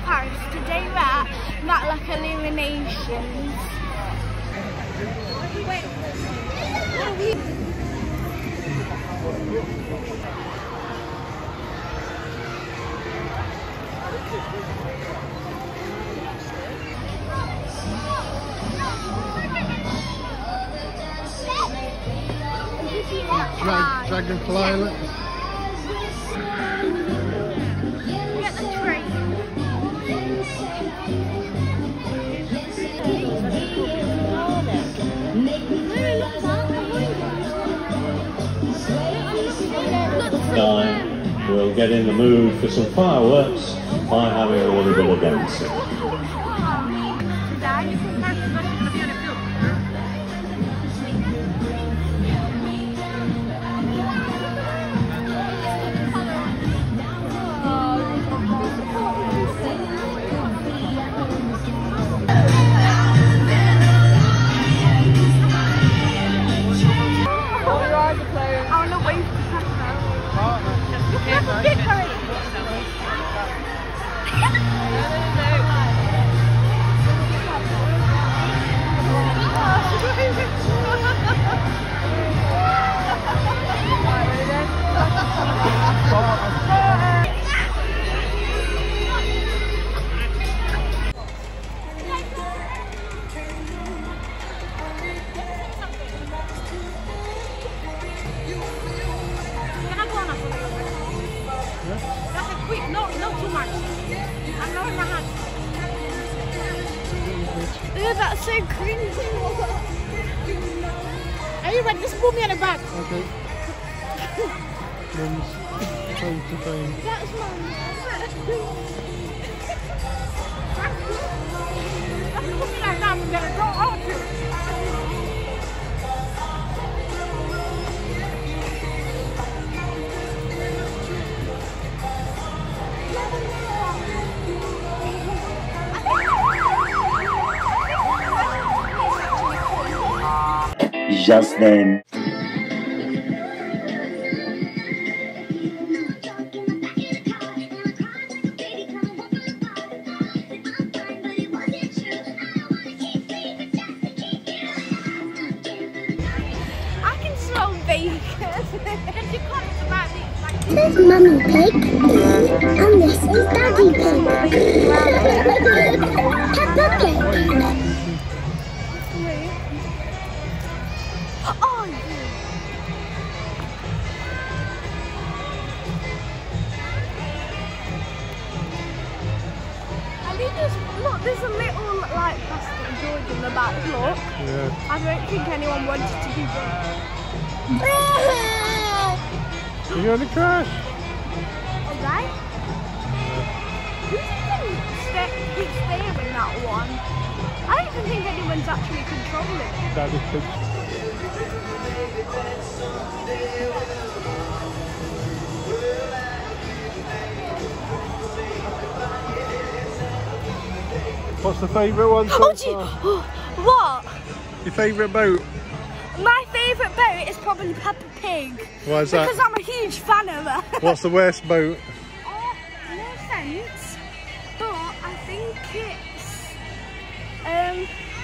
Paris. Today we're at Matlock Illuminations. Dragonfly Island. Get the train. We'll get in the mood for some fireworks by having a little bit of dancing. Ew, that's so cringy. Are you ready? Just put me on the back. Okay. Mum's trying to find. That's mine. Put me like that. I'm gonna go out here. Just then. This is Mummy Pig, and this is Daddy Pig. Peppa Pig. Oh, look, there's a little like plastic George in the back. Look, Yeah. I don't think anyone wanted to be done. You're going to crash. Alright? Who's even steering that one? I don't even think anyone's actually controlling it. Daddy Pig. What's the favourite one so far? What? Your favourite boat? My favourite boat is probably Peppa Pig. Why is that? Because I'm a huge fan of her. What's the worst boat? No offence, but I think it's